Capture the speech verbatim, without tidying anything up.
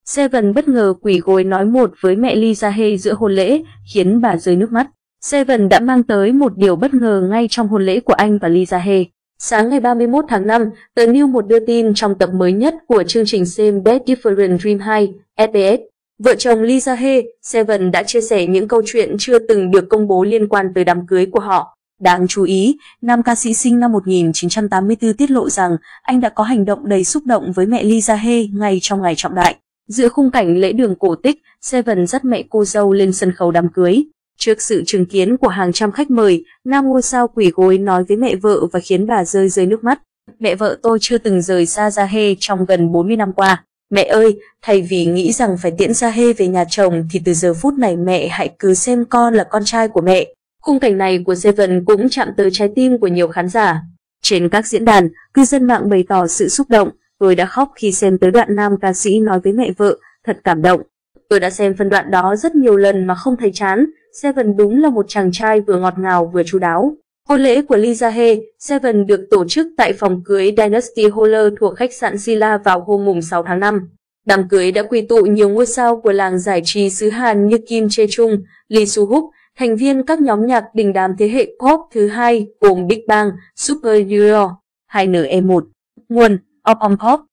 Seven bất ngờ quỳ gối nói một với mẹ Lee Jae-hae giữa hôn lễ, khiến bà rơi nước mắt. Seven đã mang tới một điều bất ngờ ngay trong hôn lễ của anh và Lee Jae-hae. Sáng ngày ba mươi mốt tháng năm, tờ New một đưa tin trong tập mới nhất của chương trình Same Bed Different Dream hai S B S, vợ chồng Lee Jae-hae, Seven đã chia sẻ những câu chuyện chưa từng được công bố liên quan tới đám cưới của họ. Đáng chú ý, nam ca sĩ sinh năm một nghìn chín trăm tám mươi tư tiết lộ rằng anh đã có hành động đầy xúc động với mẹ Lee Jae-hae ngay trong ngày trọng đại. Giữa khung cảnh lễ đường cổ tích, Seven dắt mẹ cô dâu lên sân khấu đám cưới. Trước sự chứng kiến của hàng trăm khách mời, nam ngôi sao quỳ gối nói với mẹ vợ và khiến bà rơi rơi nước mắt. Mẹ vợ tôi chưa từng rời xa Jae-hae trong gần bốn mươi năm qua. Mẹ ơi, thay vì nghĩ rằng phải tiễn Jae-hae về nhà chồng thì từ giờ phút này mẹ hãy cứ xem con là con trai của mẹ. Khung cảnh này của Seven cũng chạm tới trái tim của nhiều khán giả. Trên các diễn đàn, cư dân mạng bày tỏ sự xúc động. Tôi đã khóc khi xem tới đoạn nam ca sĩ nói với mẹ vợ, thật cảm động. Tôi đã xem phân đoạn đó rất nhiều lần mà không thấy chán. Seven đúng là một chàng trai vừa ngọt ngào vừa chu đáo. Hôn lễ của Lee Jae-hae, Seven được tổ chức tại phòng cưới Dynasty Holler thuộc khách sạn Silla vào hôm mùng sáu tháng năm. Đám cưới đã quy tụ nhiều ngôi sao của làng giải trí xứ Hàn như Kim Chae-chung, Lee Soo-wook, thành viên các nhóm nhạc đình đám thế hệ pop thứ hai gồm Big Bang, Super Junior, hai N E một. Nguồn: Opom Pop.